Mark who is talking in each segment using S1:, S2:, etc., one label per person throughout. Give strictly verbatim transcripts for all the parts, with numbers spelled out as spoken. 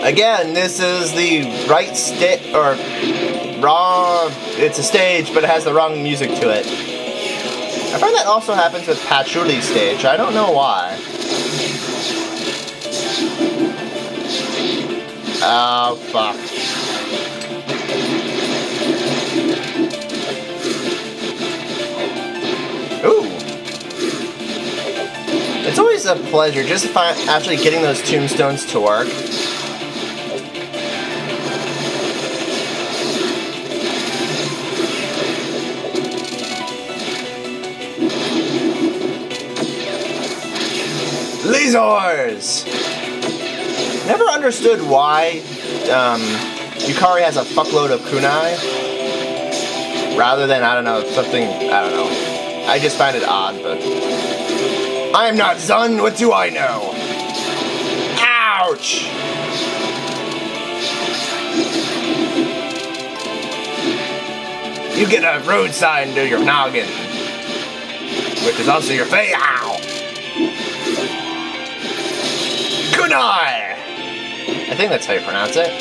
S1: Again, this is the right sta- or wrong, it's a stage, but it has the wrong music to it. I find that also happens with Patchouli's stage. I don't know why. Oh, fuck. Ooh. It's always a pleasure just find, actually getting those tombstones to work. Lasers! Never understood why um, Yukari has a fuckload of kunai rather than, I don't know, something, I don't know. I just find it odd, but... I am not Zun, what do I know? Ouch! You get a road sign to your noggin, which is also your face. Ow! Kunai! I think that's how you pronounce it.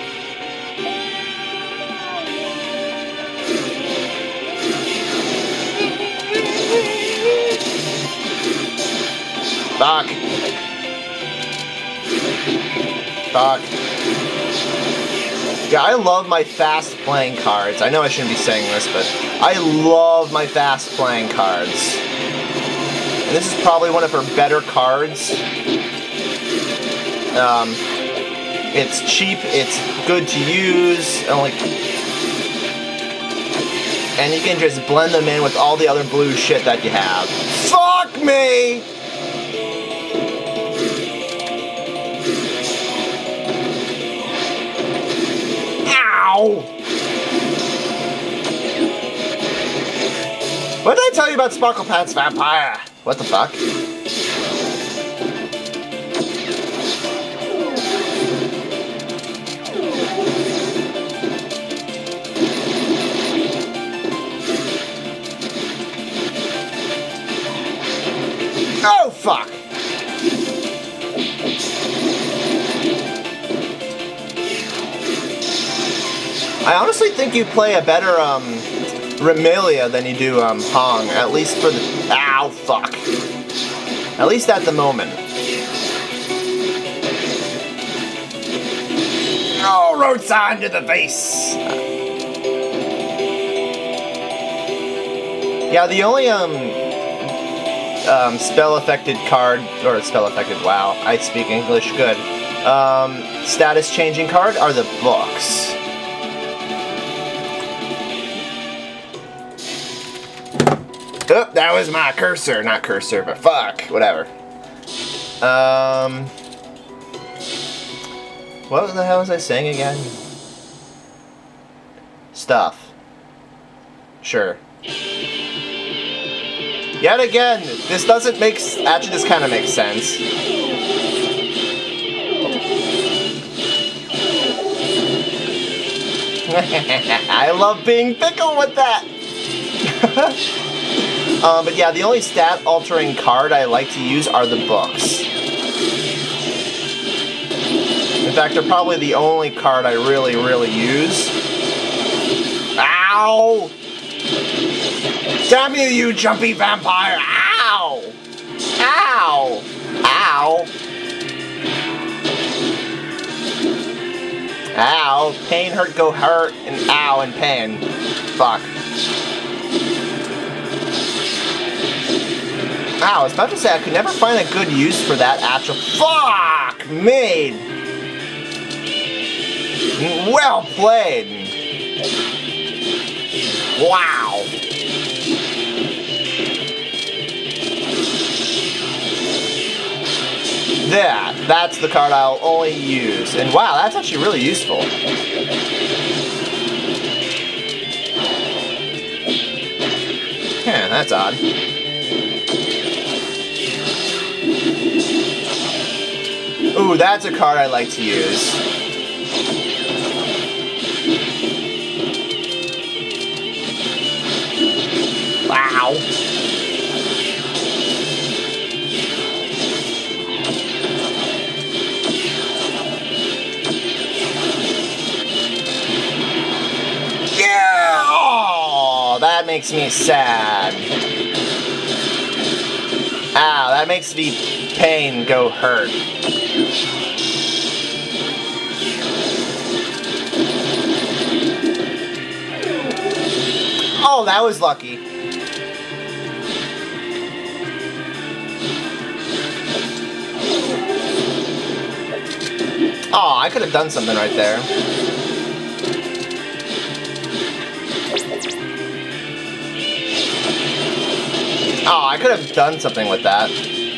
S1: Fuck. Fuck. Yeah, I love my fast playing cards. I know I shouldn't be saying this, but I love my fast playing cards. And this is probably one of her better cards. Um, it's cheap, it's good to use, and like, and you can just blend them in with all the other blue shit that you have. Fuck me! Ow! What did I tell you about Sparkle Pat's Vampire? What the fuck? Oh, fuck! I honestly think you play a better, um, Remelia than you do, um, Hong. At least for the... Ow, fuck. At least at the moment. Oh, road sign to the face! Yeah, the only, um... Um, spell-affected card, or spell-affected, wow, I speak English, good. Um, status-changing card are the books. Oh, that was my cursor, not cursor, but fuck, whatever. Um, what the hell was I saying again? Stuff. Sure. Yet again, this doesn't make... Actually, this kind of makes sense. I love being pickle with that! um, but yeah, the only stat-altering card I like to use are the books. In fact, they're probably the only card I really, really use. Ow! Damn you, you jumpy vampire! Ow! Ow! Ow! Ow! Pain, hurt, go hurt, and ow, and pain. Fuck. Ow, I was about to say I could never find a good use for that actual... Fuck me! Well played! Wow! That, that's the card I'll only use. And wow, that's actually really useful. Yeah, that's odd. Ooh, that's a card I like to use. Wow. makes me sad. Ow, that makes the pain go hurt. Oh, that was lucky. Oh, I could have done something right there. Oh, I could have done something with that.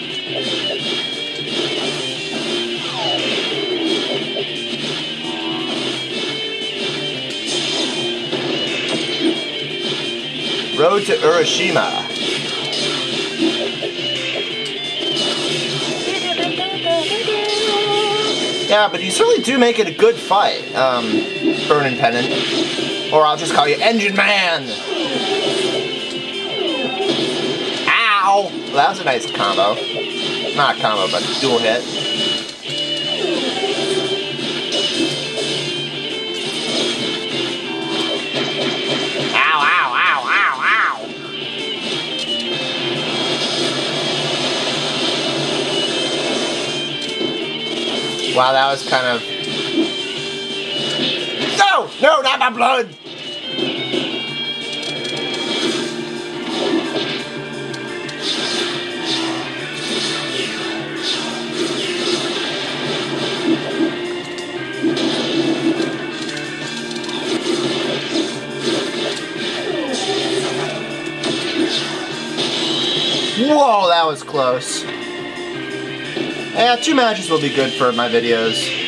S1: Road to Urashima. Yeah, but you certainly do make it a good fight, um, Burning Pennant. Or I'll just call you Engine Man! Ow! Well, that was a nice combo. Not a combo, but a dual hit. Ow, ow, ow, ow, ow! Wow, that was kind of... No! No, not my blood! Whoa, that was close. Yeah, two matches will be good for my videos.